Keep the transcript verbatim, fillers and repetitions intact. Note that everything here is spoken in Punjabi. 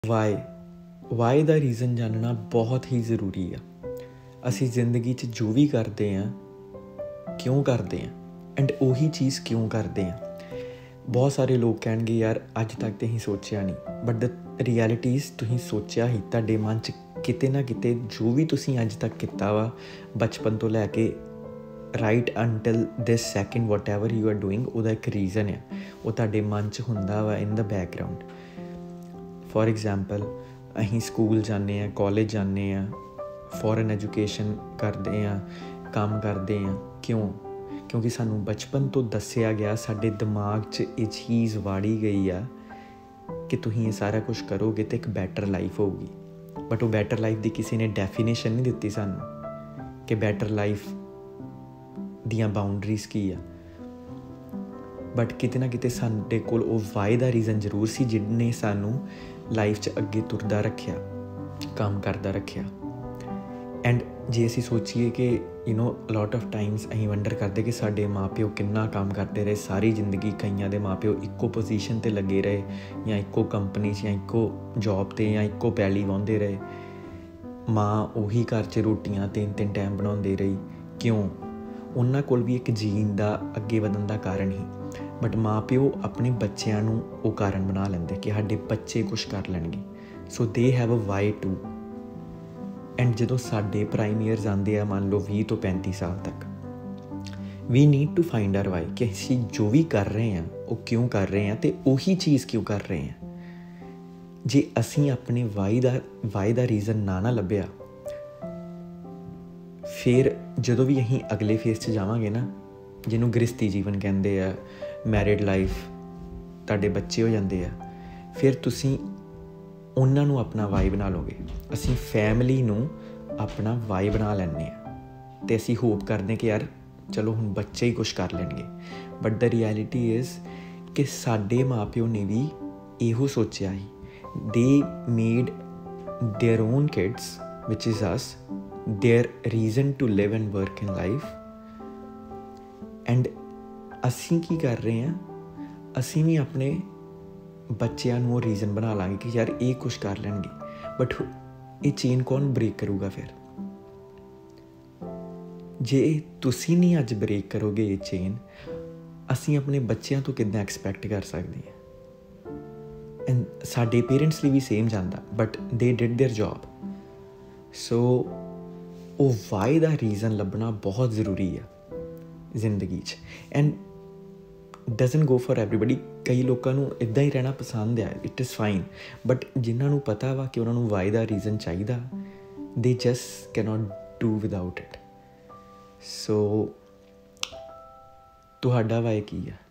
ਵਾਈ ਵਾਈ ਦਾ ਰੀਜ਼ਨ ਜਾਣਨਾ ਬਹੁਤ ਹੀ ਜ਼ਰੂਰੀ ਆ। ਅਸੀਂ ਜ਼ਿੰਦਗੀ 'ਚ ਜੋ ਵੀ ਕਰਦੇ ਹਾਂ ਕਿਉਂ ਕਰਦੇ ਹਾਂ ਐਂਡ ਉਹੀ ਚੀਜ਼ ਕਿਉਂ ਕਰਦੇ ਹਾਂ। ਬਹੁਤ ਸਾਰੇ ਲੋਕ ਕਹਿਣਗੇ ਯਾਰ ਅੱਜ ਤੱਕ ਤਾਂ ਅਸੀਂ ਸੋਚਿਆ ਨਹੀਂ, ਬਟ ਦ ਰਿਐਲਿਟੀਜ਼ ਤੁਸੀਂ ਸੋਚਿਆ ਹੀ। ਤੁਹਾਡੇ ਮਨ 'ਚ ਕਿਤੇ ਨਾ ਕਿਤੇ ਜੋ ਵੀ ਤੁਸੀਂ ਅੱਜ ਤੱਕ ਕੀਤਾ ਵਾ ਬਚਪਨ ਤੋਂ ਲੈ ਕੇ right until this second whatever you are doing, ਉਹਦਾ ਇੱਕ ਰੀਜ਼ਨ ਆ। ਉਹ ਤੁਹਾਡੇ ਮਨ 'ਚ ਹੁੰਦਾ ਵਾ in the background. For example ਅਸੀਂ ਸਕੂਲ ਜਾਂਦੇ ਹਾਂ, ਕਾਲਜ ਜਾਂਦੇ ਹਾਂ, ਫੋਰਨ ਐਜੂਕੇਸ਼ਨ ਕਰਦੇ ਹਾਂ, ਕੰਮ ਕਰਦੇ ਹਾਂ। ਕਿਉਂ? ਕਿਉਂਕਿ ਸਾਨੂੰ ਬਚਪਨ ਤੋਂ ਦੱਸਿਆ ਗਿਆ, ਸਾਡੇ ਦਿਮਾਗ 'ਚ ਇਹ ਚੀਜ਼ ਵਾੜੀ ਗਈ ਆ ਕਿ ਤੁਸੀਂ ਇਹ ਸਾਰਾ ਕੁਛ ਕਰੋਗੇ ਤਾਂ ਇੱਕ ਬੈਟਰ ਲਾਈਫ ਹੋਊਗੀ। ਬਟ ਉਹ ਬੈਟਰ ਲਾਈਫ ਦੀ ਕਿਸੇ ਨੇ ਡੈਫੀਨੇਸ਼ਨ ਨਹੀਂ ਦਿੱਤੀ ਸਾਨੂੰ ਕਿ ਬੈਟਰ ਲਾਈਫ ਦੀਆਂ ਬਾਊਂਡਰੀਜ਼ ਕੀ ਆ। ਬਟ ਕਿਤੇ ਨਾ ਕਿਤੇ ਸਾਡੇ ਕੋਲ ਉਹ ਵਾਈ ਦਾ ਰੀਜ਼ਨ ਜ਼ਰੂਰ ਸੀ ਜਿਹਨੇ ਸਾਨੂੰ ਲਾਈਫ 'ਚ ਅੱਗੇ ਤੁਰਦਾ ਰੱਖਿਆ, ਕੰਮ ਕਰਦਾ ਰੱਖਿਆ। ਐਂਡ ਜੇ ਅਸੀਂ ਸੋਚੀਏ ਕਿ you know lot of times ਅਸੀਂ ਵੰਡਰ ਕਰਦੇ ਕਿ ਸਾਡੇ ਮਾਂ ਪਿਓ ਕਿੰਨਾ ਕੰਮ ਕਰਦੇ ਰਹੇ ਸਾਰੀ ਜ਼ਿੰਦਗੀ। ਕਈਆਂ ਦੇ ਮਾਂ ਪਿਓ ਇੱਕੋ ਪੋਜੀਸ਼ਨ 'ਤੇ ਲੱਗੇ ਰਹੇ, ਜਾਂ ਇੱਕੋ ਕੰਪਨੀ 'ਚ, ਜਾਂ ਇੱਕੋ ਜੋਬ 'ਤੇ, ਜਾਂ ਇੱਕੋ ਪੈਲੀ ਵਾਹੁੰਦੇ ਰਹੇ। ਮਾਂ ਉਹੀ ਘਰ 'ਚ ਰੋਟੀਆਂ ਤਿੰਨ ਤਿੰਨ ਟਾਈਮ ਬਣਾਉਂਦੇ ਰਹੀ। ਕਿਉਂ? ਉਹਨਾਂ ਕੋਲ ਵੀ ਇੱਕ ਜੀਣ ਦਾ, ਅੱਗੇ ਵਧਣ ਦਾ ਕਾਰਨ ਹੀ। ਬਟ ਮਾਂ ਪਿਓ ਆਪਣੇ ਬੱਚਿਆਂ ਨੂੰ ਉਹ ਕਾਰਨ ਬਣਾ ਲੈਂਦੇ ਕਿ ਸਾਡੇ ਬੱਚੇ ਕੁਛ ਕਰ ਲੈਣਗੇ। So they have a why too. And ਜਦੋਂ ਸਾਡੇ ਪ੍ਰਾਈਮ ਈਅਰਸ ਆਉਂਦੇ ਆ, ਮੰਨ ਲਓ ਵੀਹ ਤੋਂ ਪੈਂਤੀ ਸਾਲ ਤੱਕ, we need to find our why ਕਿ ਅਸੀਂ ਜੋ ਵੀ ਕਰ ਰਹੇ ਹਾਂ ਉਹ ਕਿਉਂ ਕਰ ਰਹੇ ਹਾਂ ਅਤੇ ਉਹੀ ਚੀਜ਼ ਕਿਉਂ ਕਰ ਰਹੇ ਹਾਂ। ਜੇ ਅਸੀਂ ਆਪਣੇ ਵਾਈ ਦਾ ਵਾਈ ਦਾ ਰੀਜ਼ਨ ਨਾ ਨਾ ਲੱਭਿਆ, ਫਿਰ ਜਦੋਂ ਵੀ ਅਸੀਂ ਅਗਲੇ ਫੇਸ 'ਚ ਜਾਵਾਂਗੇ ਨਾ, ਜਿਹਨੂੰ ਗ੍ਰਸਤੀ ਜੀਵਨ ਕਹਿੰਦੇ ਆ, ਮੈਰਿਡ ਲਾਈਫ, ਤੁਹਾਡੇ ਬੱਚੇ ਹੋ ਜਾਂਦੇ ਆ, ਫਿਰ ਤੁਸੀਂ ਉਹਨਾਂ ਨੂੰ ਆਪਣਾ ਵਾਈ ਬਣਾ ਲਓਗੇ। ਅਸੀਂ ਫੈਮਿਲੀ ਨੂੰ ਆਪਣਾ ਵਾਈ ਬਣਾ ਲੈਂਦੇ ਹਾਂ ਅਤੇ ਅਸੀਂ ਹੋਪ ਕਰਦੇ ਕਿ ਯਾਰ ਚਲੋ ਹੁਣ ਬੱਚੇ ਹੀ ਕੁਛ ਕਰ ਲੈਣਗੇ। ਬਟ ਦ ਰਿਐਲਿਟੀ ਇਜ਼ ਕਿ ਸਾਡੇ ਮਾਂ ਪਿਓ ਨੇ ਵੀ ਇਹੋ ਸੋਚਿਆ ਸੀ। They made their own kids which is us their reason to live and work in life. And ਅਸੀਂ ਕੀ ਕਰ ਰਹੇ ਹਾਂ, ਅਸੀਂ ਵੀ ਆਪਣੇ ਬੱਚਿਆਂ ਨੂੰ ਉਹ ਰੀਜ਼ਨ ਬਣਾ ਲਾਂਗੇ ਕਿ ਯਾਰ ਇਹ ਕੁਛ ਕਰ ਲੈਣਗੇ। ਬਟ ਇਹ ਚੇਨ ਕੌਣ ਬ੍ਰੇਕ ਕਰੂਗਾ? ਫਿਰ ਜੇ ਤੁਸੀਂ ਨਹੀਂ ਅੱਜ ਬ੍ਰੇਕ ਕਰੋਗੇ ਇਹ ਚੇਨ, ਅਸੀਂ ਆਪਣੇ ਬੱਚਿਆਂ ਤੋਂ ਕਿੱਦਾਂ ਐਕਸਪੈਕਟ ਕਰ ਸਕਦੇ ਹਾਂ? ਐਂਡ ਸਾਡੇ ਪੇਰੈਂਟਸ ਲਈ ਵੀ ਸੇਮ ਜਾਂਦਾ, but they did their job. So ਉਹ ਵਾਈ ਦਾ ਰੀਜ਼ਨ ਲੱਭਣਾ ਬਹੁਤ ਜ਼ਰੂਰੀ ਆ ਜ਼ਿੰਦਗੀ 'ਚ। And doesn't go for everybody. ਕਈ ਲੋਕਾਂ ਨੂੰ ਇੱਦਾਂ ਹੀ ਰਹਿਣਾ ਪਸੰਦ ਆ, ਇਟ ਇਜ਼ ਫਾਈਨ। ਬਟ ਜਿਨ੍ਹਾਂ ਨੂੰ ਪਤਾ ਵਾ ਕਿ ਉਹਨਾਂ ਨੂੰ ਵਾਈ ਦਾ ਰੀਜ਼ਨ ਚਾਹੀਦਾ, they just cannot do without it. So ਤੁਹਾਡਾ ਵਾਈ ਕੀ ਆ?